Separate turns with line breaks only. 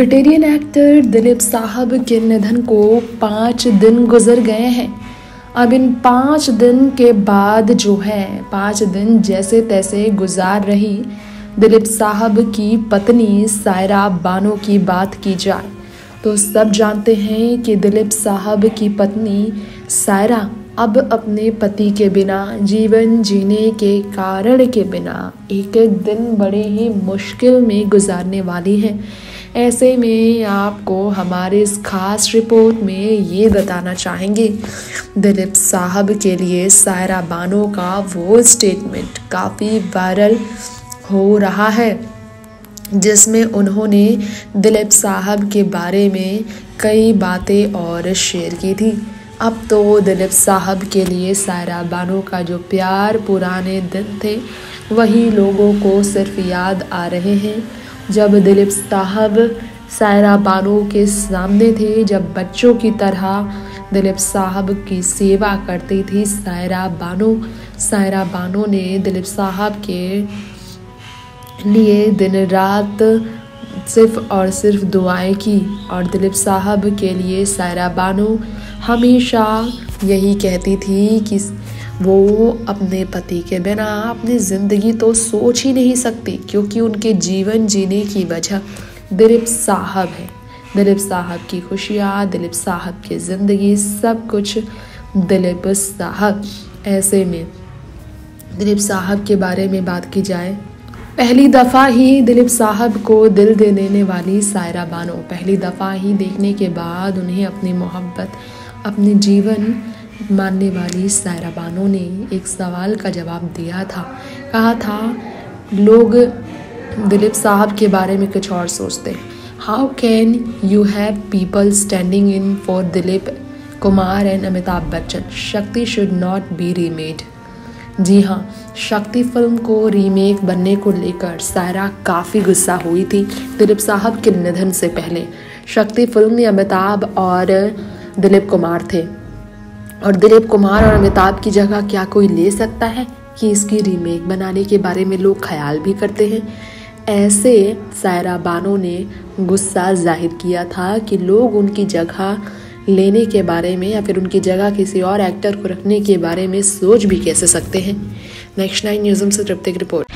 Veteran actor Dilip साहब के निधन को 5 दिन गुजर गए हैं। अब इन 5 दिन के बाद जो है 5 दिन जैसे तैसे गुजार रही दिलीप साहब की पत्नी सायरा बानो की बात की जाए तो सब जानते हैं कि दिलीप साहब की पत्नी सायरा अब अपने पति के बिना जीवन जीने के कारण के बिना एक एक दिन बड़े ही मुश्किल में गुजारने वाली हैं। ऐसे में आपको हमारे इस खास रिपोर्ट में ये बताना चाहेंगे दिलीप साहब के लिए सायरा बानो का वो स्टेटमेंट काफ़ी वायरल हो रहा है जिसमें उन्होंने दिलीप साहब के बारे में कई बातें और शेयर की थी। अब तो दिलीप साहब के लिए सायरा बानो का जो प्यार पुराने दिन थे वही लोगों को सिर्फ याद आ रहे हैं। जब दिलीप साहब सायरा बानो के सामने थे, जब बच्चों की तरह दिलीप साहब की सेवा करती थी सायरा बानो ने दिलीप साहब के लिए दिन रात सिर्फ और सिर्फ दुआएं की और दिलीप साहब के लिए सायरा बानो हमेशा यही कहती थी कि वो अपने पति के बिना अपनी ज़िंदगी तो सोच ही नहीं सकती, क्योंकि उनके जीवन जीने की वजह दिलीप साहब है। दिलीप साहब की खुशियाँ, दिलीप साहब की ज़िंदगी, सब कुछ दिलीप साहब। ऐसे में दिलीप साहब के बारे में बात की जाए, पहली दफ़ा ही दिलीप साहब को दिल दे देने वाली सायरा बानो, पहली दफ़ा ही देखने के बाद उन्हें अपनी मोहब्बत, अपने जीवन मानने वाली सायरा बानो ने एक सवाल का जवाब दिया था। कहा था लोग दिलीप साहब के बारे में कुछ और सोचते हैं। How can you have people standing in for Dilip Kumar and Amitabh Bachchan, Shakti should not be remade. जी हाँ, शक्ति फिल्म को रीमेक बनने को लेकर सायरा काफ़ी गुस्सा हुई थी दिलीप साहब के निधन से पहले। शक्ति फिल्म में अमिताभ और दिलीप कुमार थे और दिलीप कुमार और अमिताभ की जगह क्या कोई ले सकता है कि इसकी रीमेक बनाने के बारे में लोग ख्याल भी करते हैं। ऐसे सायरा बानो ने गुस्सा जाहिर किया था कि लोग उनकी जगह लेने के बारे में या फिर उनकी जगह किसी और एक्टर को रखने के बारे में सोच भी कैसे सकते हैं। नेक्स्ट 9 न्यूज़ से तृप्ति की रिपोर्ट।